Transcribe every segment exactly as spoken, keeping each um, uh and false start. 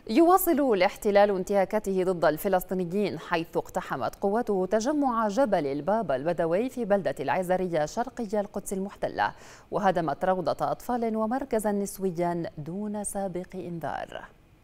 يواصل الاحتلال انتهاكاته ضد الفلسطينيين، حيث اقتحمت قوته تجمع جبل البابا البدوي في بلدة العزرية شرقي القدس المحتلة، وهدمت روضة أطفال ومركزا نسويا دون سابق إنذار.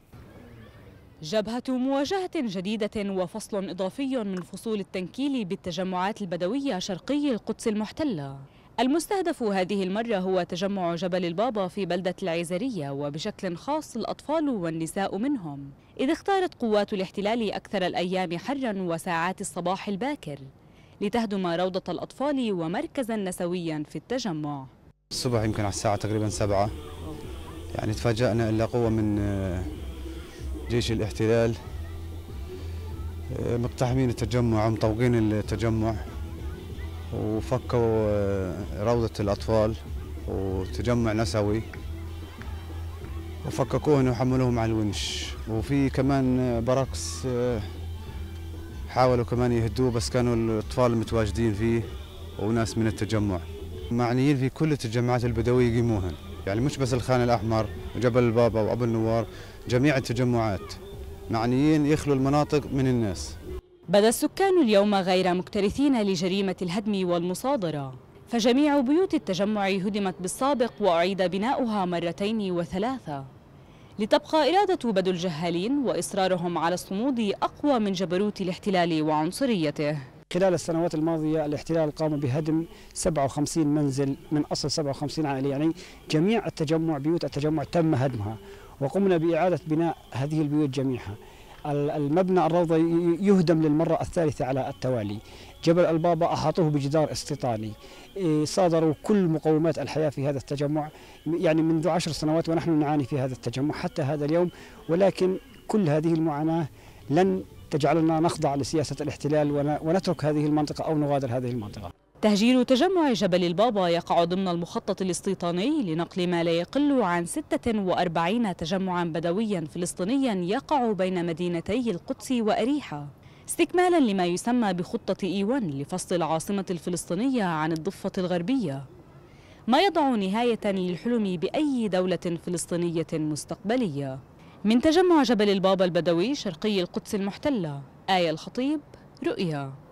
جبهة مواجهة جديدة وفصل إضافي من فصول التنكيل بالتجمعات البدوية شرقي القدس المحتلة. المستهدف هذه المرة هو تجمع جبل البابا في بلدة العزرية، وبشكل خاص الأطفال والنساء منهم، إذ اختارت قوات الاحتلال أكثر الأيام حرا وساعات الصباح الباكر لتهدم روضة الأطفال ومركزا نسويا في التجمع. الصبح يمكن على الساعة تقريبا سبعة، يعني تفاجأنا إلا قوة من جيش الاحتلال مقتحمين التجمع ومطوقين التجمع، وفكوا روضة الأطفال وتجمع نسوي وفككوهن وحملوهم على الونش. وفي كمان بركس حاولوا كمان يهدوه، بس كانوا الأطفال متواجدين فيه وناس من التجمع معنيين في كل التجمعات البدوية يقيموهن، يعني مش بس الخان الأحمر وجبل البابا وأبو النوار، جميع التجمعات معنيين يخلوا المناطق من الناس. بدا السكان اليوم غير مكترثين لجريمة الهدم والمصادرة، فجميع بيوت التجمع هدمت بالسابق وأعيد بناؤها مرتين وثلاثة، لتبقى إرادة بدو الجهالين وإصرارهم على الصمود أقوى من جبروت الاحتلال وعنصريته. خلال السنوات الماضية الاحتلال قام بهدم سبعة وخمسين منزل من أصل سبعة وخمسين عائلة، يعني جميع التجمع بيوت التجمع تم هدمها، وقمنا بإعادة بناء هذه البيوت جميعها. المبنى الروضة يهدم للمرة الثالثة على التوالي. جبل البابا أحاطوه بجدار استيطاني. صادروا كل مقومات الحياة في هذا التجمع، يعني منذ عشر سنوات ونحن نعاني في هذا التجمع حتى هذا اليوم، ولكن كل هذه المعاناة لن تجعلنا نخضع لسياسة الاحتلال ونترك هذه المنطقة أو نغادر هذه المنطقة. تهجير تجمع جبل البابا يقع ضمن المخطط الاستيطاني لنقل ما لا يقل عن ستة وأربعين تجمعا بدويا فلسطينيا يقع بين مدينتي القدس وأريحة، استكمالا لما يسمى بخطة إيوان لفصل العاصمة الفلسطينية عن الضفة الغربية، ما يضع نهاية للحلم بأي دولة فلسطينية مستقبلية. من تجمع جبل البابا البدوي شرقي القدس المحتلة، آية الخطيب، رؤيا.